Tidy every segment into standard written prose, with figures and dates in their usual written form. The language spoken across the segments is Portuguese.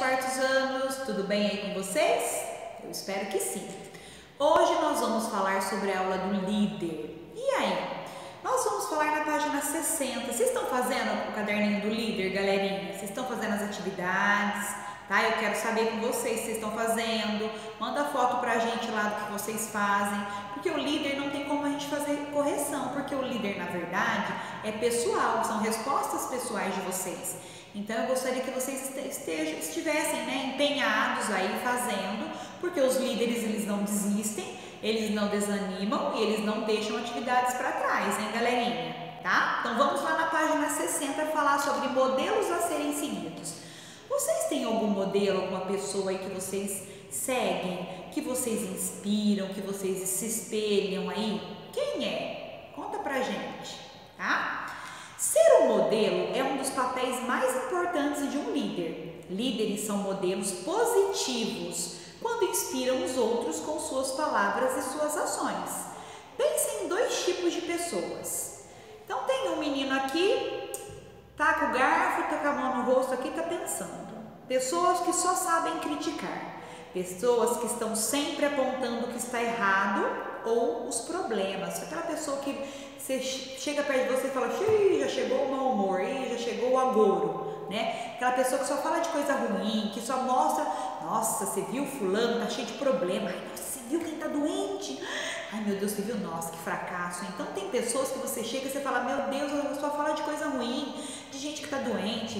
quartos anos, tudo bem aí com vocês? Eu espero que sim. Hoje nós vamos falar sobre a aula do líder. E aí? Nós vamos falar na página 60. Vocês estão fazendo o caderninho do líder, galerinha? Vocês estão fazendo as atividades? Tá? Eu quero saber com vocês se vocês estão fazendo. Manda foto pra gente lá do que vocês fazem. Porque o líder não tem como a gente fazer correção. Porque o líder, na verdade, é pessoal. São respostas pessoais de vocês. Então eu gostaria que vocês estivessem, empenhados aí fazendo. Porque os líderes, eles não desistem, eles não desanimam e eles não deixam atividades para trás, hein, galerinha? Tá? Então vamos lá na página 60 falar sobre modelos a serem seguidos. Vocês têm algum modelo, alguma pessoa aí que vocês seguem, que vocês inspiram, que vocês se espelham aí? Quem é? Conta pra gente, tá? Ser um modelo é um dos papéis mais importantes de um líder. Líderes são modelos positivos quando inspiram os outros com suas palavras e suas ações. Pense em dois tipos de pessoas. Então tem um menino aqui, tá com o garfo, tá com a mão no rosto aqui, tá pensando. Pessoas que só sabem criticar. Pessoas que estão sempre apontando o que está errado ou os problemas. Aquela pessoa que você chega perto de você e fala, já chegou o mau humor, já chegou o agouro, né? Aquela pessoa que só fala de coisa ruim, que só mostra, nossa, você viu fulano, tá cheio de problema, ai, nossa, você viu quem tá doente? Ai, meu Deus, você viu? Nossa, que fracasso. Então tem pessoas que você chega e você fala, meu Deus, ela só fala de coisa ruim, de gente que tá doente,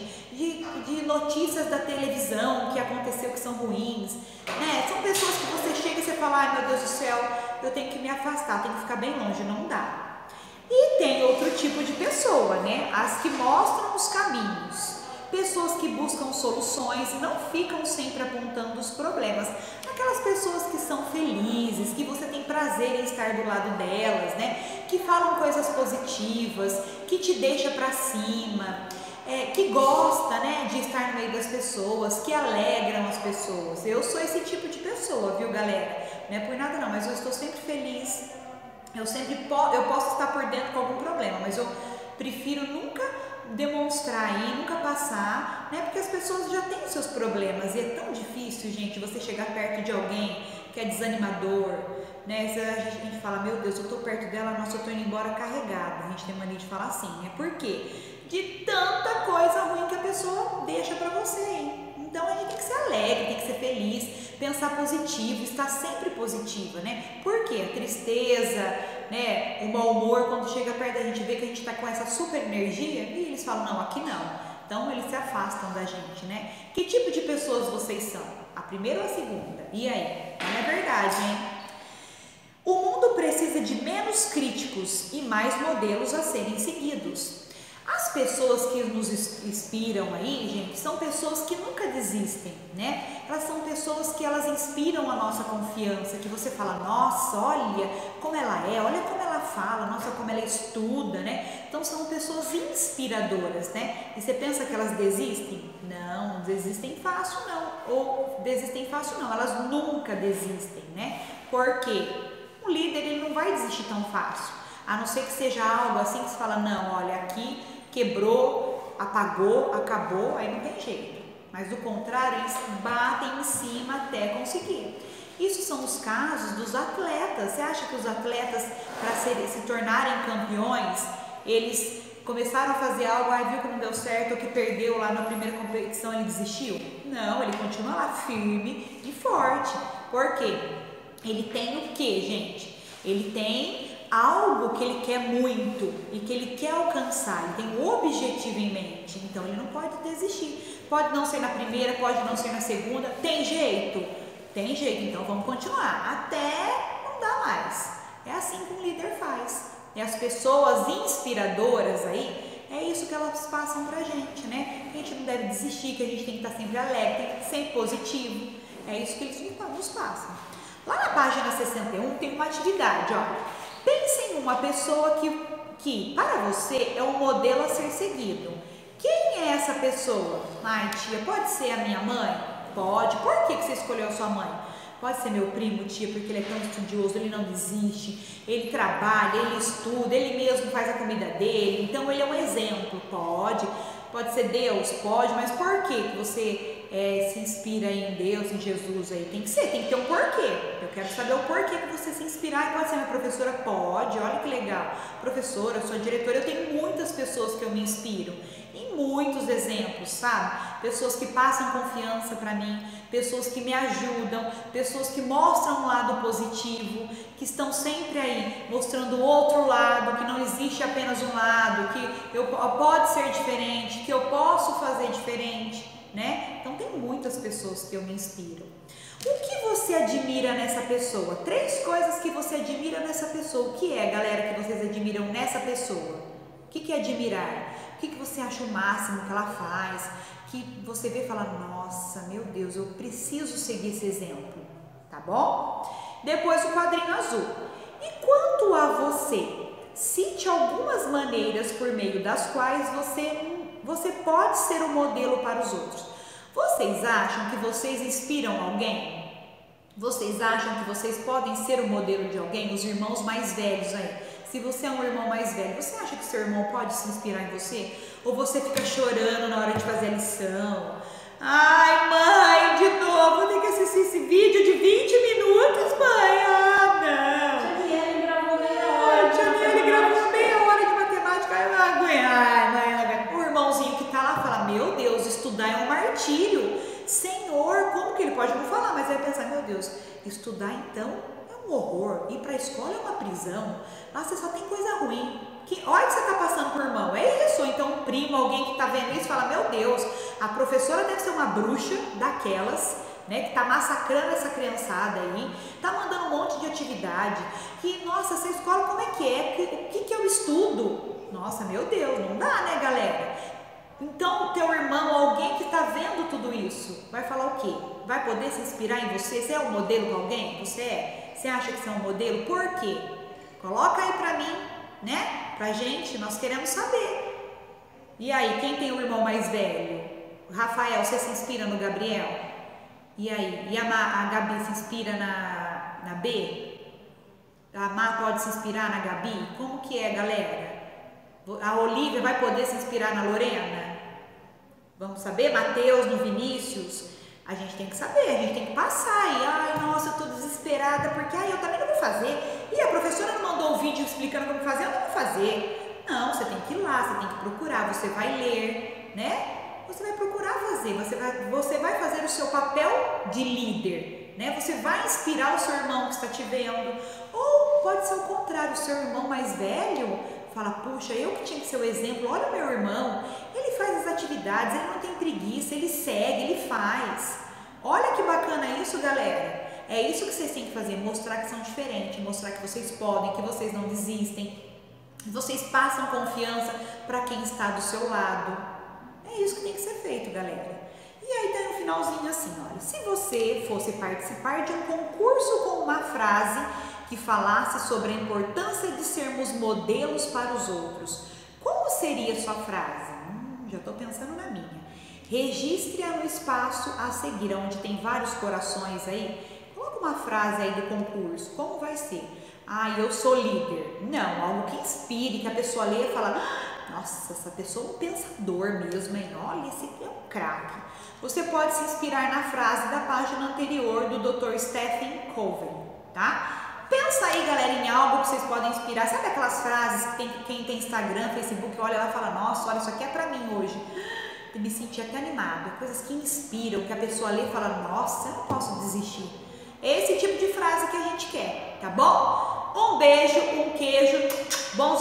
de notícias da televisão que aconteceu que são ruins, né? São pessoas que você chega e você fala, ai, meu Deus do céu, eu tenho que me afastar, tenho que ficar bem longe, não dá. E tem outro tipo de pessoa, né? As que mostram os caminhos. Pessoas que buscam soluções e não ficam sempre apontando os problemas. Aquelas pessoas que são felizes, que você tem prazer em estar do lado delas, né? Que falam coisas positivas, que te deixa pra cima, que gosta, né, de estar no meio das pessoas, que alegram as pessoas. Eu sou esse tipo de pessoa, viu, galera? Não é por nada não, mas eu estou sempre feliz. Eu posso estar por dentro com algum problema, mas eu prefiro nunca demonstrar aí, nunca passar, né? Porque as pessoas já têm os seus problemas e é tão difícil, gente, você chegar perto de alguém que é desanimador, né? A gente fala, meu Deus, eu tô perto dela, nossa, eu tô indo embora carregada. A gente tem mania de falar assim, né? Por quê? De tanta coisa ruim que a pessoa deixa pra você, hein? Então a gente tem que ser alegre, tem que ser feliz, pensar positivo, estar sempre positiva, né? Porque a tristeza, né, o mau humor, quando chega perto da gente, vê que a gente tá com essa super energia e eles falam, não, aqui não. Então eles se afastam da gente, né? Que tipo de pessoas vocês são? A primeira ou a segunda? E aí? Não é verdade, hein? O mundo precisa de menos críticos e mais modelos a serem seguidos. As pessoas que nos inspiram aí, gente, são pessoas que nunca desistem, né? Elas são pessoas que elas inspiram a nossa confiança, que você fala, nossa, olha como ela é, olha como ela fala, nossa, como ela estuda, né? Então são pessoas inspiradoras, né? E você pensa que elas desistem? Não desistem fácil não, ou desistem fácil não, elas nunca desistem, né? Porque o líder, ele não vai desistir tão fácil, a não ser que seja algo assim que você fala, não, olha, aqui quebrou, apagou, acabou, aí não tem jeito. Mas do contrário, eles batem em cima até conseguir. Isso são os casos dos atletas. Você acha que os atletas, para se tornarem campeões, eles começaram a fazer algo, viu que não deu certo, ou que perdeu lá na primeira competição, ele desistiu? Não, ele continua lá firme e forte. Por quê? Ele tem o quê, gente? Ele tem algo que ele quer muito e que ele quer alcançar, ele tem um objetivo em mente, então ele não pode desistir. Pode não ser na primeira, pode não ser na segunda, tem jeito? Tem jeito, então vamos continuar, até não dá mais. É assim que um líder faz. E as pessoas inspiradoras aí, é isso que elas passam pra gente, né? Que a gente não deve desistir, que a gente tem que estar sempre alegre, tem que ser sempre positivo. É isso que eles nos passam. Lá na página 61 tem uma atividade, ó. Pense em uma pessoa que para você é um modelo a ser seguido. Quem é essa pessoa? Ai, tia, pode ser a minha mãe? Pode. Por que você escolheu a sua mãe? Pode ser meu primo, tia, porque ele é tão estudioso, ele não desiste, ele trabalha, ele estuda, ele mesmo faz a comida dele, então ele é um exemplo. Pode ser Deus? Pode, mas por que você se inspira em Deus, em Jesus aí? Tem que ter um porquê. Eu quero saber o porquê que você se inspirar. Pode ser minha professora? Pode, olha que legal. Professora, eu sou diretora, eu tenho muitas pessoas que eu me inspiro. Em muitos exemplos, sabe? Pessoas que passam confiança para mim, pessoas que me ajudam, pessoas que mostram um lado positivo, que estão sempre aí mostrando o outro lado, que não existe apenas um lado, que pode ser diferente, que eu posso fazer diferente, né? Então tem muitas pessoas que eu me inspiro. O que você admira nessa pessoa? 3 coisas que você admira nessa pessoa. O que é, galera, que vocês admiram nessa pessoa? O que é admirar? O que você acha o máximo que ela faz? Que você vê e fala, nossa, meu Deus, eu preciso seguir esse exemplo, tá bom? Depois o quadrinho azul. E quanto a você, cite algumas maneiras por meio das quais você pode ser um modelo para os outros. Vocês acham que vocês inspiram alguém? Vocês acham que vocês podem ser o modelo de alguém? Os irmãos mais velhos aí. Se você é um irmão mais velho, você acha que seu irmão pode se inspirar em você? Ou você fica chorando na hora de fazer a lição? Ai, mãe, de novo, vou ter que assistir esse vídeo de 20 minutos, mãe. Ah, não. Tia Niele gravou meia hora. Tia Niele gravou meia hora de matemática. Ai, mãe, o irmãozinho que tá lá fala, meu Deus, estudar é um martírio. Senhor, como que ele pode não falar? Mas vai pensar, meu Deus, estudar então é um horror. Ir para a escola é uma prisão. Lá você só tem coisa ruim. Olha que você está passando por irmão. É isso. Ou então um primo, alguém que está vendo isso, fala, meu Deus, a professora deve ser uma bruxa daquelas, né, que está massacrando essa criançada aí, está mandando um monte de atividade. Que, nossa, essa escola como é que é? O que eu estudo? Nossa, meu Deus, não dá, né, galera? Então, o teu irmão, alguém que está vendo tudo isso, vai falar o quê? Vai poder se inspirar em você? Você é um modelo para alguém? Você é? Você acha que você é um modelo? Por quê? Coloca aí para mim, né? Pra gente, nós queremos saber. E aí, quem tem o irmão mais velho? Rafael, você se inspira no Gabriel? E aí? E a Gabi se inspira na B? A Má pode se inspirar na Gabi? Como que é, galera? A Olivia vai poder se inspirar na Lorena? Vamos saber? Mateus no Vinícius? A gente tem que saber, a gente tem que passar. E, ai, nossa, eu tô desesperada porque eu também não vou fazer. E a professora não mandou o vídeo explicando como fazer, eu não vou fazer. Não, você tem que ir lá, você tem que procurar, você vai ler, né? Você vai procurar fazer, você vai fazer o seu papel de líder, né? Você vai inspirar o seu irmão que está te vendo. Ou pode ser o contrário, o seu irmão mais velho fala, puxa, eu que tinha que ser o exemplo, olha o meu irmão, ele faz as atividades, ele não tem preguiça, ele segue, ele faz. Olha que bacana isso, galera. É isso que vocês têm que fazer, mostrar que são diferentes, mostrar que vocês podem, que vocês não desistem, vocês passam confiança para quem está do seu lado. É isso que tem que ser feito, galera. E aí tem um finalzinho assim, olha, se você fosse participar de um concurso com uma frase que falasse sobre a importância de sermos modelos para os outros, como seria a sua frase? Já estou pensando na minha. Registre-a no espaço a seguir, onde tem vários corações aí. Coloca uma frase aí do concurso, como vai ser? Ah, eu sou líder. Não, algo que inspire, que a pessoa leia e fala, nossa, essa pessoa é um pensador mesmo, hein? Olha, esse aqui é um craque. Você pode se inspirar na frase da página anterior do Dr. Stephen Covey, tá? Pensa aí, galera, em algo que vocês podem inspirar. Sabe aquelas frases que quem tem Instagram, Facebook, olha lá e fala, nossa, olha, isso aqui é pra mim hoje. Eu me senti até animada. Coisas que inspiram, que a pessoa lê e fala, nossa, eu não posso desistir. É esse tipo de frase que a gente quer, tá bom? Um beijo, um queijo, bom